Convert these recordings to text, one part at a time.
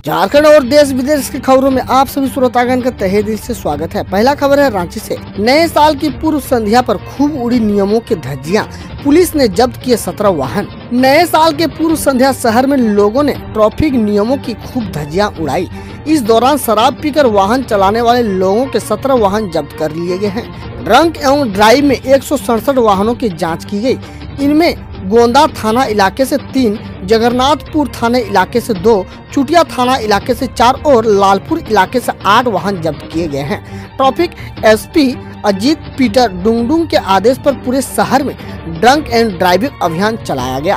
झारखंड और देश विदेश की खबरों में आप सभी श्रोतागण का तहे दिल से स्वागत है। पहला खबर है रांची से। नए साल की पूर्व संध्या पर खूब उड़ी नियमों की धज्जियां, पुलिस ने जब्त किए 17 वाहन। नए साल के पूर्व संध्या शहर में लोगों ने ट्रैफिक नियमों की खूब धज्जियां उड़ाई। इस दौरान शराब पीकर वाहन चलाने वाले लोगों के 17 वाहन जब्त कर लिए गए हैं। ड्रंक एवं ड्राइव में 167 वाहनों की जाँच की गयी। इनमें गोंदा थाना इलाके से 3, जगन्नाथपुर थाना इलाके से 2, चुटिया थाना इलाके से 4 और लालपुर इलाके से 8 वाहन जब्त किए गए हैं। Traffic SP Ajit Peter Dungdung के आदेश पर पूरे शहर में ड्रंक एंड ड्राइविंग अभियान चलाया गया।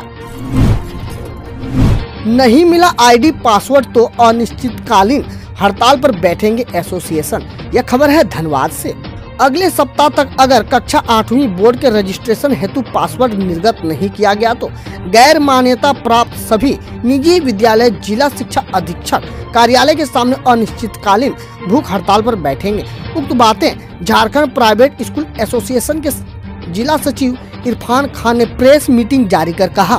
नहीं मिला आईडी पासवर्ड तो अनिश्चितकालीन हड़ताल पर बैठेंगे एसोसिएशन। यह खबर है धनबाद से। अगले सप्ताह तक अगर कक्षा 8वीं बोर्ड के रजिस्ट्रेशन हेतु पासवर्ड निर्गत नहीं किया गया तो गैर मान्यता प्राप्त सभी निजी विद्यालय जिला शिक्षा अधीक्षक कार्यालय के सामने अनिश्चितकालीन भूख हड़ताल पर बैठेंगे। उक्त बातें झारखंड प्राइवेट स्कूल एसोसिएशन के जिला सचिव इरफान खान ने प्रेस मीटिंग जारी कर कहा।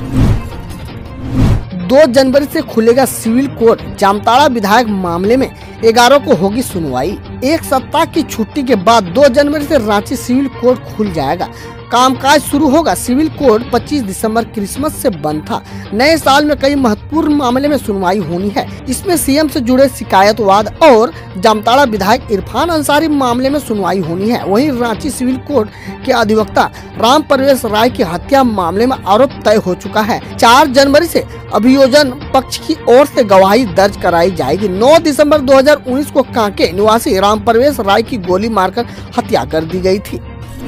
2 जनवरी से खुलेगा सिविल कोर्ट। जामताड़ा विधायक मामले में 11 को होगी सुनवाई। एक सप्ताह की छुट्टी के बाद 2 जनवरी से रांची सिविल कोर्ट खुल जाएगा। कामकाज शुरू होगा। सिविल कोर्ट 25 दिसंबर क्रिसमस से बंद था। नए साल में कई महत्वपूर्ण मामले में सुनवाई होनी है। इसमें सीएम से जुड़े शिकायतवाद और जामताड़ा विधायक इरफान अंसारी मामले में सुनवाई होनी है। वहीं रांची सिविल कोर्ट के अधिवक्ता राम परवेश राय की हत्या मामले में आरोप तय हो चुका है। 4 जनवरी से अभियोजन पक्ष की ओर से गवाही दर्ज कराई जाएगी। 9 दिसंबर 2019 को कांके निवासी राम परवेश राय की गोली मारकर हत्या कर दी गई थी।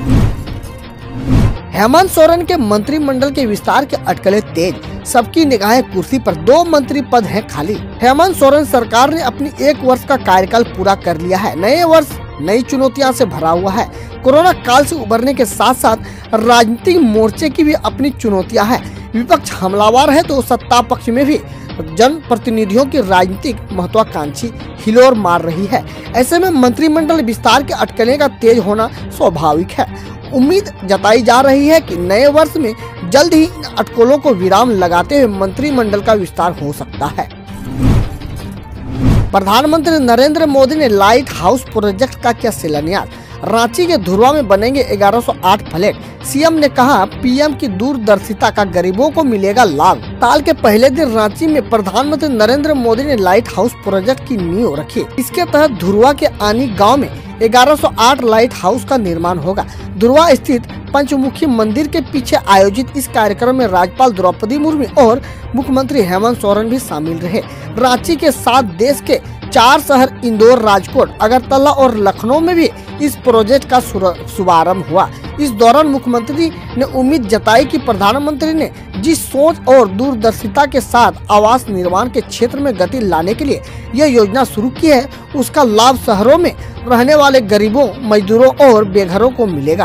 हेमंत सोरेन के मंत्रिमंडल के विस्तार के अटकलें तेज। सबकी निगाहें कुर्सी पर। 2 मंत्री पद हैं खाली। हेमंत सोरेन सरकार ने अपनी 1 वर्ष का कार्यकाल पूरा कर लिया है। नए वर्ष नई चुनौतियों से भरा हुआ है। कोरोना काल से उबरने के साथ साथ राजनीतिक मोर्चे की भी अपनी चुनौतियां हैं। विपक्ष हमलावर है तो सत्ता पक्ष में भी जन प्रतिनिधियों की राजनीतिक महत्वाकांक्षी हिलोर मार रही है। ऐसे में मंत्रिमंडल विस्तार के अटकलें का तेज होना स्वाभाविक है। उम्मीद जताई जा रही है कि नए वर्ष में जल्द ही इन अटकलों को विराम लगाते हुए मंत्रिमंडल का विस्तार हो सकता है। प्रधानमंत्री नरेंद्र मोदी ने लाइट हाउस प्रोजेक्ट का किया शिलान्यास। रांची के धुरवा में बनेंगे 1108 फ्लैट। सीएम ने कहा पीएम की दूरदर्शिता का गरीबों को मिलेगा लाभ। साल के पहले दिन रांची में प्रधानमंत्री नरेंद्र मोदी ने लाइट हाउस प्रोजेक्ट की नींव रखी। इसके तहत धुरवा के आनी गांव में 1108 लाइट हाउस का निर्माण होगा। धुरवा स्थित पंचमुखी मंदिर के पीछे आयोजित इस कार्यक्रम में राज्यपाल द्रौपदी मुर्मू और मुख्यमंत्री हेमंत सोरेन भी शामिल रहे। रांची के साथ देश के 4 शहर इंदौर, राजकोट, अगरतला और लखनऊ में भी इस प्रोजेक्ट का शुभारंभ हुआ। इस दौरान मुख्यमंत्री ने उम्मीद जताई कि प्रधानमंत्री ने जिस सोच और दूरदर्शिता के साथ आवास निर्माण के क्षेत्र में गति लाने के लिए यह योजना शुरू की है, उसका लाभ शहरों में रहने वाले गरीबों, मजदूरों और बेघरों को मिलेगा।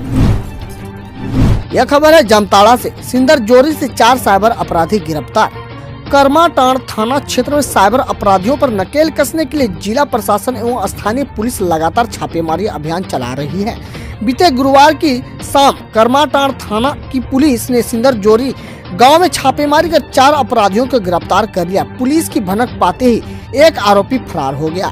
यह खबर है जामताड़ा से। सिंदरजोरी से 4 साइबर अपराधी गिरफ्तार। करमाटांड़ थाना क्षेत्र में साइबर अपराधियों पर नकेल कसने के लिए जिला प्रशासन एवं स्थानीय पुलिस लगातार छापेमारी अभियान चला रही है। बीते गुरुवार की शाम करमाटांड़ थाना की पुलिस ने सिंदरजोरी गांव में छापेमारी कर 4 अपराधियों को गिरफ्तार कर लिया। पुलिस की भनक पाते ही एक आरोपी फरार हो गया।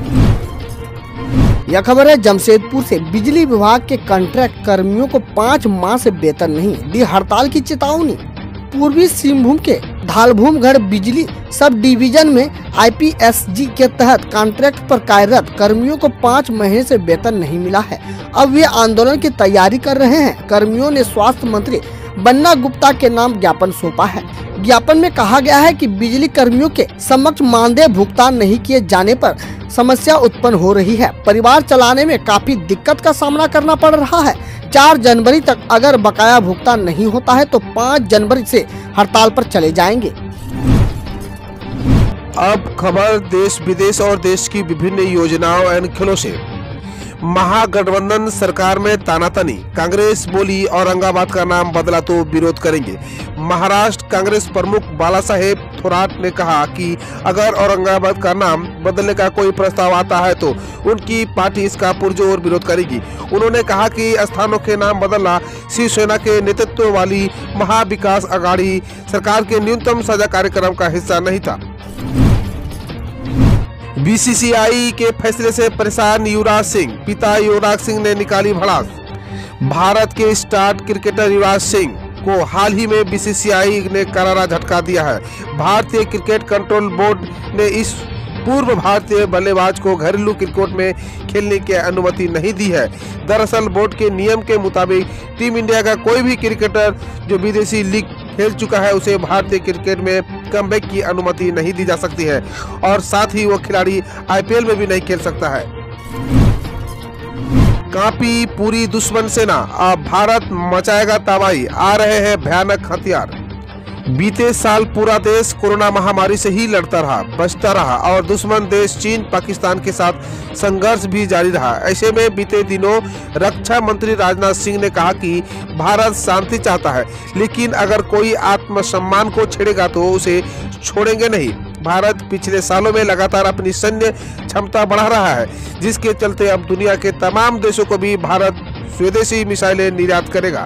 यह खबर है जमशेदपुर से। बिजली विभाग के कॉन्ट्रैक्ट कर्मियों को 5 माह से वेतन नहीं, दी हड़ताल की चेतावनी। पूर्वी सिंहभूम के धालभूमगढ़ बिजली सब डिवीजन में आईपीएसजी के तहत कॉन्ट्रैक्ट पर कार्यरत कर्मियों को 5 महीने से वेतन नहीं मिला है। अब वे आंदोलन की तैयारी कर रहे हैं। कर्मियों ने स्वास्थ्य मंत्री बन्ना गुप्ता के नाम ज्ञापन सौंपा है। ज्ञापन में कहा गया है कि बिजली कर्मियों के समक्ष मानदेय भुगतान नहीं किए जाने पर समस्या उत्पन्न हो रही है। परिवार चलाने में काफी दिक्कत का सामना करना पड़ रहा है। 4 जनवरी तक अगर बकाया भुगतान नहीं होता है तो 5 जनवरी से हड़ताल पर चले जाएंगे। अब खबर देश विदेश और देश की विभिन्न योजनाओं एवं खेलों से। महागठबंधन सरकार में तानातनी। कांग्रेस बोली औरंगाबाद का नाम बदला तो विरोध करेंगे। महाराष्ट्र कांग्रेस प्रमुख बालासाहेब थोराट ने कहा कि अगर औरंगाबाद का नाम बदलने का कोई प्रस्ताव आता है तो उनकी पार्टी इसका पुरजोर विरोध करेगी। उन्होंने कहा कि स्थानों के नाम बदलना शिवसेना के नेतृत्व वाली महाविकास आघाड़ी सरकार के न्यूनतम साझा कार्यक्रम का हिस्सा नहीं था। बीसीसीआई के फैसले से परेशान युवराज सिंह, पिता युवराज सिंह ने निकाली भड़ास। भारत के स्टार क्रिकेटर युवराज सिंह को हाल ही में बीसीसीआई ने करारा झटका दिया है। भारतीय क्रिकेट कंट्रोल बोर्ड ने इस पूर्व भारतीय बल्लेबाज को घरेलू क्रिकेट में खेलने की अनुमति नहीं दी है। दरअसल बोर्ड के नियम के मुताबिक टीम इंडिया का कोई भी क्रिकेटर जो विदेशी लीग खेल चुका है उसे भारतीय क्रिकेट में कमबैक की अनुमति नहीं दी जा सकती है और साथ ही वो खिलाड़ी आईपीएल में भी नहीं खेल सकता है। कांपी पूरी दुश्मन सेना, अब भारत मचाएगा तबाही, आ रहे हैं भयानक हथियार। बीते साल पूरा देश कोरोना महामारी से ही लड़ता रहा, बचता रहा और दुश्मन देश चीन पाकिस्तान के साथ संघर्ष भी जारी रहा। ऐसे में बीते दिनों रक्षा मंत्री राजनाथ सिंह ने कहा कि भारत शांति चाहता है, लेकिन अगर कोई आत्मसम्मान को छेड़ेगा तो उसे छोड़ेंगे नहीं। भारत पिछले सालों में लगातार अपनी सैन्य क्षमता बढ़ा रहा है, जिसके चलते अब दुनिया के तमाम देशों को भी भारत स्वदेशी मिसाइलें निर्यात करेगा।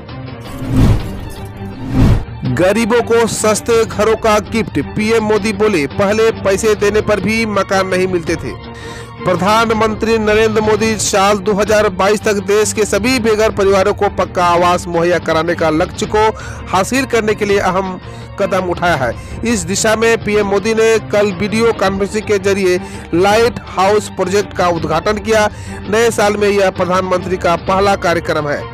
गरीबों को सस्ते घरों का गिफ्ट, पीएम मोदी बोले पहले पैसे देने पर भी मकान नहीं मिलते थे। प्रधानमंत्री नरेंद्र मोदी साल 2022 तक देश के सभी बेघर परिवारों को पक्का आवास मुहैया कराने का लक्ष्य को हासिल करने के लिए अहम कदम उठाया है। इस दिशा में पीएम मोदी ने कल वीडियो कॉन्फ्रेंसिंग के जरिए लाइट हाउस प्रोजेक्ट का उद्घाटन किया। नए साल में यह प्रधानमंत्री का पहला कार्यक्रम है।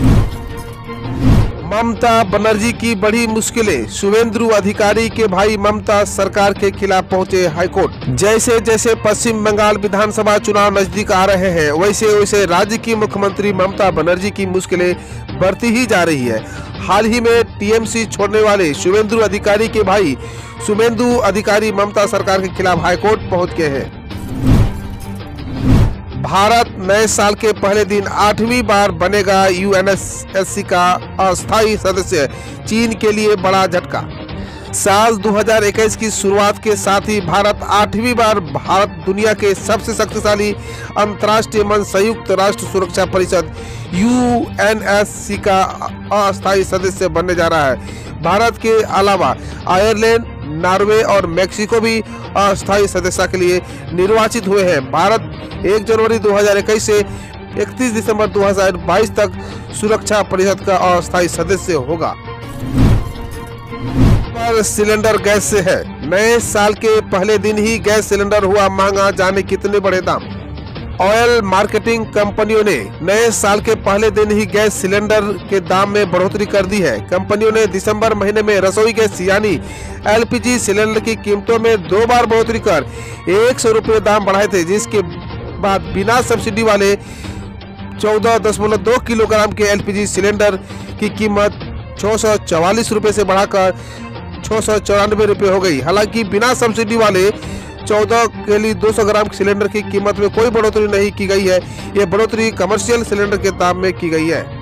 ममता बनर्जी की बड़ी मुश्किलें, शुभेंदु अधिकारी के भाई ममता सरकार के खिलाफ पहुंचे हाईकोर्ट। जैसे जैसे पश्चिम बंगाल विधानसभा चुनाव नजदीक आ रहे हैं वैसे वैसे राज्य की मुख्यमंत्री ममता बनर्जी की मुश्किलें बढ़ती ही जा रही है। हाल ही में टीएमसी छोड़ने वाले शुभेंदु अधिकारी के भाई शुभेंदु अधिकारी ममता सरकार के खिलाफ हाईकोर्ट पहुंच गए हैं। भारत नए साल के पहले दिन 8वीं बार बनेगा यूएनएससी का अस्थायी सदस्य, चीन के लिए बड़ा झटका। साल 2021 की शुरुआत के साथ ही भारत 8वीं बार दुनिया के सबसे शक्तिशाली अंतर्राष्ट्रीय मंच संयुक्त राष्ट्र सुरक्षा परिषद यूएनएससी का अस्थायी सदस्य बनने जा रहा है। भारत के अलावा आयरलैंड, नॉर्वे और मेक्सिको भी अस्थायी सदस्य के लिए निर्वाचित हुए हैं। भारत 1 जनवरी 2021 से 31 दिसंबर 2022 तक सुरक्षा परिषद का अस्थायी सदस्य होगा। पर सिलेंडर गैस से है, नए साल के पहले दिन ही गैस सिलेंडर हुआ महंगा, जाने कितने बड़े दाम। ऑयल मार्केटिंग कंपनियों ने नए साल के पहले दिन ही गैस सिलेंडर के दाम में बढ़ोतरी कर दी है। कंपनियों ने दिसंबर महीने में रसोई गैस यानी एलपीजी सिलेंडर की कीमतों में 2 बार बढ़ोतरी कर 100 रुपये दाम बढ़ाए थे, जिसके बाद बिना सब्सिडी वाले 14.2 किलोग्राम के एलपीजी सिलेंडर की कीमत 644 रुपये से बढ़ाकर 694 रुपये हो गई। हालांकि बिना सब्सिडी वाले 14 के लिए 200 ग्राम सिलेंडर की कीमत में कोई बढ़ोतरी नहीं की गई है। यह बढ़ोतरी कमर्शियल सिलेंडर के दाम में की गई है।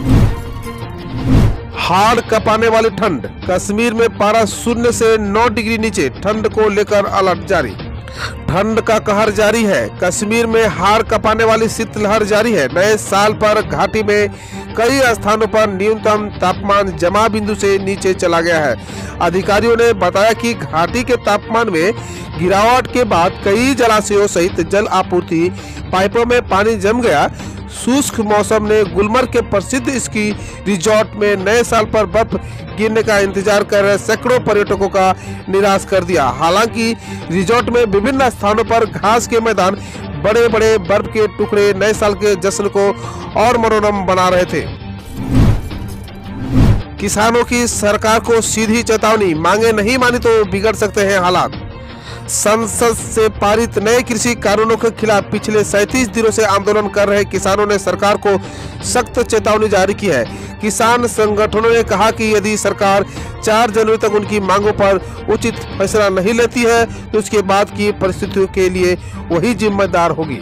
हाड़ कपाने वाली ठंड, कश्मीर में पारा 0 से 9 डिग्री नीचे, ठंड को लेकर अलर्ट जारी। ठंड का कहर जारी है, कश्मीर में हाड़ कपाने वाली शीतलहर जारी है। नए साल पर घाटी में कई स्थानों पर न्यूनतम तापमान जमा बिंदु से नीचे चला गया है। अधिकारियों ने बताया कि घाटी के तापमान में गिरावट के बाद कई जलाशयों सहित जल आपूर्ति पाइपों में पानी जम गया। शुष्क मौसम ने गुलमर्ग के प्रसिद्ध स्की रिजॉर्ट में नए साल पर बर्फ गिरने का इंतजार कर रहे सैकड़ों पर्यटकों का निराश कर दिया। हालांकि रिजॉर्ट में विभिन्न स्थानों पर घास के मैदान, बड़े बड़े बर्फ के टुकड़े नए साल के जश्न को और मनोरम बना रहे थे। किसानों की सरकार को सीधी चेतावनी, मांगे नहीं मानी तो बिगड़ सकते हैं हालात। संसद से पारित नए कृषि कानूनों के खिलाफ पिछले 37 दिनों से आंदोलन कर रहे किसानों ने सरकार को सख्त चेतावनी जारी की है। किसान संगठनों ने कहा कि यदि सरकार 4 जनवरी तक उनकी मांगों पर उचित फैसला नहीं लेती है तो उसके बाद की परिस्थितियों के लिए वही जिम्मेदार होगी।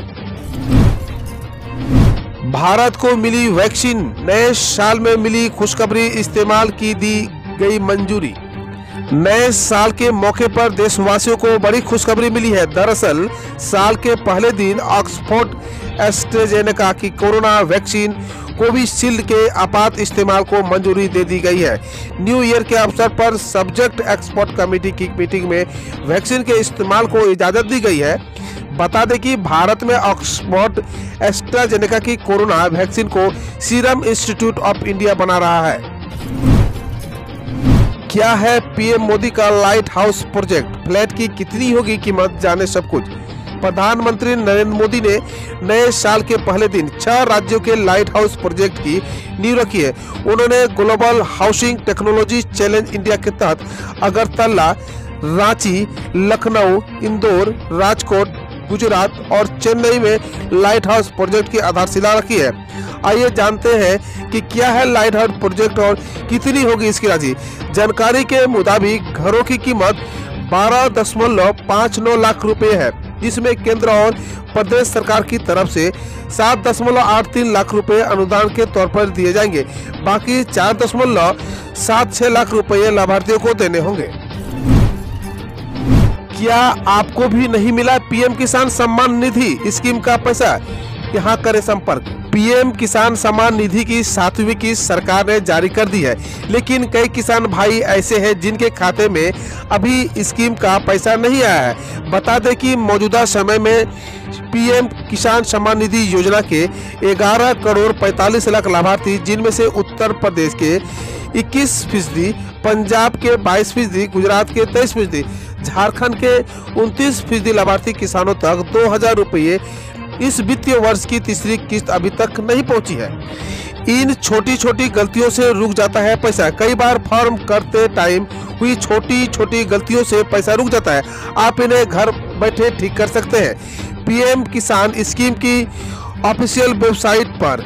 भारत को मिली वैक्सीन, नए साल में मिली खुशखबरी, इस्तेमाल की दी गई मंजूरी। नए साल के मौके पर देशवासियों को बड़ी खुशखबरी मिली है। दरअसल साल के पहले दिन ऑक्सफोर्ड एस्ट्राजेनेका की कोरोना वैक्सीन कोविशील्ड के आपात इस्तेमाल को मंजूरी दे दी गई है। न्यू ईयर के अवसर पर सब्जेक्ट एक्सपर्ट कमेटी की मीटिंग में वैक्सीन के इस्तेमाल को इजाजत दी गई है। बता दें कि भारत में ऑक्सफोर्ड एस्ट्राजेनेका की कोरोना वैक्सीन को सीरम इंस्टीट्यूट ऑफ इंडिया बना रहा है। क्या है पीएम मोदी का लाइट हाउस प्रोजेक्ट, फ्लैट की कितनी होगी कीमत, जाने सब कुछ। प्रधानमंत्री नरेंद्र मोदी ने नए साल के पहले दिन 6 राज्यों के लाइट हाउस प्रोजेक्ट की नींव रखी है। उन्होंने global housing technology challenge India के तहत अगरतला, रांची, लखनऊ, इंदौर, राजकोट, गुजरात और चेन्नई में लाइट हाउस प्रोजेक्ट की आधारशिला रखी है। आइए जानते हैं कि क्या है लाइट हाउस प्रोजेक्ट और कितनी होगी इसकी राशि। जानकारी के मुताबिक घरों की कीमत 12.59 लाख रुपए है, जिसमें केंद्र और प्रदेश सरकार की तरफ से 7.83 लाख रुपए अनुदान के तौर पर दिए जाएंगे। बाकी 4.76 लाख रुपए लाभार्थियों को देने होंगे। क्या आपको भी नहीं मिला पीएम किसान सम्मान निधि स्कीम का पैसा? यहाँ करें संपर्क। पीएम किसान सम्मान निधि की 7वीं किस्त सरकार ने जारी कर दी है, लेकिन कई किसान भाई ऐसे हैं जिनके खाते में अभी स्कीम का पैसा नहीं आया है। बता दें कि मौजूदा समय में पीएम किसान सम्मान निधि योजना के 11 करोड़ 45 लाख लाभार्थी, जिनमें से उत्तर प्रदेश के 21%, पंजाब के 22%, गुजरात के 23%, झारखंड के 29% लाभार्थी किसानों तक 2000 रुपये इस वित्तीय वर्ष की तीसरी किस्त अभी तक नहीं पहुंची है। इन छोटी छोटी गलतियों से रुक जाता है पैसा। कई बार फॉर्म करते टाइम हुई छोटी छोटी गलतियों से पैसा रुक जाता है। आप इन्हें घर बैठे ठीक कर सकते हैं। पीएम किसान स्कीम की ऑफिशियल वेबसाइट पर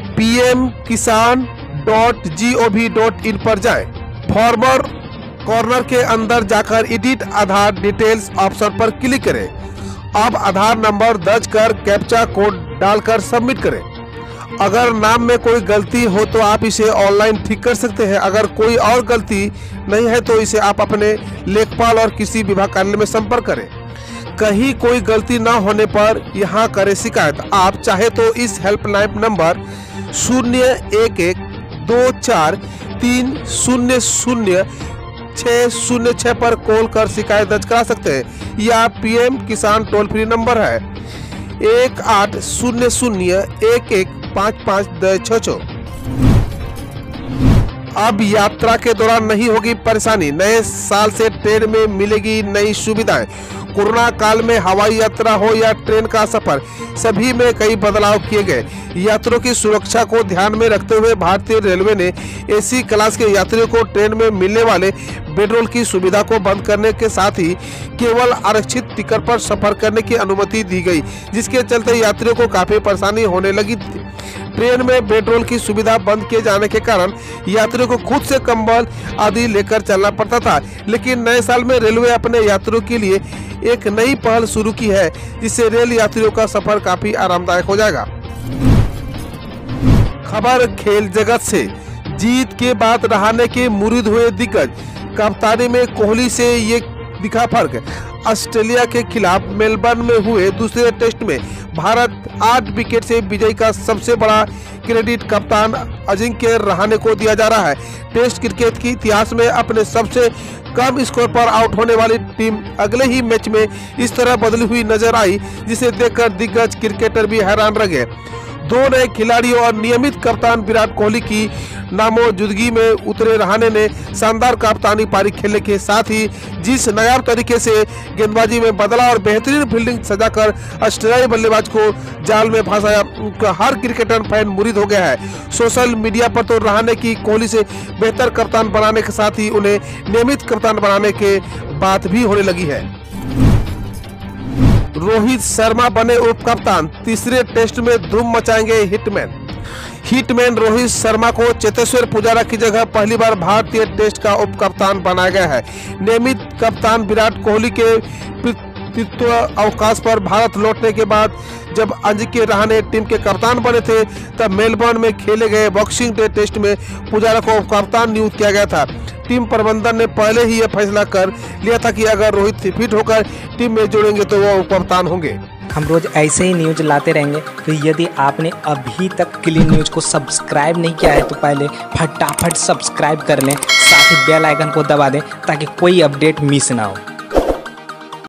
pmkisan.gov.in पर जाएं। फॉर्मर कॉर्नर के अंदर जाकर एडिट आधार डिटेल्स ऑप्शन पर क्लिक करें। अब आधार नंबर दर्ज कर कैप्चा कोड डालकर सबमिट करें। अगर नाम में कोई गलती हो तो आप इसे ऑनलाइन ठीक कर सकते हैं। अगर कोई और गलती नहीं है तो इसे आप अपने लेखपाल और किसी विभाग कार्यालय में संपर्क करें। कहीं कोई गलती न होने पर यहाँ करें शिकायत। आप चाहे तो इस हेल्पलाइन नंबर 01124300606 पर कॉल कर शिकायत दर्ज करा सकते हैं, या पीएम किसान टोल फ्री नंबर है 1800115566। अब यात्रा के दौरान नहीं होगी परेशानी। नए साल से ट्रेन में मिलेगी नई सुविधाएं। कोरोना काल में हवाई यात्रा हो या ट्रेन का सफर, सभी में कई बदलाव किए गए। यात्रियों की सुरक्षा को ध्यान में रखते हुए भारतीय रेलवे ने एसी क्लास के यात्रियों को ट्रेन में मिलने वाले बेडरोल की सुविधा को बंद करने के साथ ही केवल आरक्षित टिकट पर सफर करने की अनुमति दी गई, जिसके चलते यात्रियों को काफी परेशानी होने लगी थी। ट्रेन में बेडरोल की सुविधा बंद किए जाने के कारण यात्रियों को खुद से कंबल आदि लेकर चलना पड़ता था, लेकिन नए साल में रेलवे अपने यात्रियों के लिए एक नई पहल शुरू की है, जिससे रेल यात्रियों का सफर काफी आरामदायक हो जाएगा। खबर खेल जगत से। जीत के बाद रहाणे के मुरीद हुए दिग्गज। कप्तानी में कोहली से ये दिखा फर्क। ऑस्ट्रेलिया के खिलाफ मेलबर्न में हुए दूसरे टेस्ट में भारत 8 विकेट से विजय का सबसे बड़ा क्रेडिट कप्तान अजिंक्य रहाणे को दिया जा रहा है। टेस्ट क्रिकेट के इतिहास में अपने सबसे कम स्कोर पर आउट होने वाली टीम अगले ही मैच में इस तरह बदली हुई नजर आई, जिसे देखकर दिग्गज क्रिकेटर भी हैरान रह गए। दो नए खिलाड़ियों और नियमित कप्तान विराट कोहली की नामौजूदगी में उतरे रहाणे ने शानदार कप्तानी पारी खेलने के साथ ही जिस नायाब तरीके से गेंदबाजी में बदला और बेहतरीन फील्डिंग सजाकर ऑस्ट्रेलियाई बल्लेबाज को जाल में फंसाया, उनका हर क्रिकेटर फैन मुरीद हो गया है। सोशल मीडिया पर तो रहाणे की कोहली से बेहतर कप्तान बनाने के साथ ही उन्हें नियमित कप्तान बनाने के बात भी होने लगी है। रोहित शर्मा बने उप कप्तान। तीसरे टेस्ट में धूम मचाएंगे हिटमैन रोहित शर्मा को चेतेश्वर पुजारा की जगह पहली बार भारतीय टेस्ट का उप कप्तान बनाया गया है। नियमित कप्तान विराट कोहली के नेतृत्व अवकाश पर भारत लौटने के बाद जब अजिंक्य रहाणे टीम के कप्तान बने थे, तब मेलबर्न में खेले गए बॉक्सिंग डे टेस्ट में पुजारा को कप्तान नियुक्त किया गया था। टीम प्रबंधन ने पहले ही यह फैसला कर लिया था कि अगर रोहित फिट होकर टीम में जुड़ेंगे तो वो कप्तान होंगे। हम रोज ऐसे ही न्यूज लाते रहेंगे, तो यदि आपने अभी तक क्लीन न्यूज को सब्सक्राइब नहीं किया है तो पहले फटाफट सब्सक्राइब कर लें, साथ ही बेल आइकन को दबा दें ताकि कोई अपडेट मिस ना हो।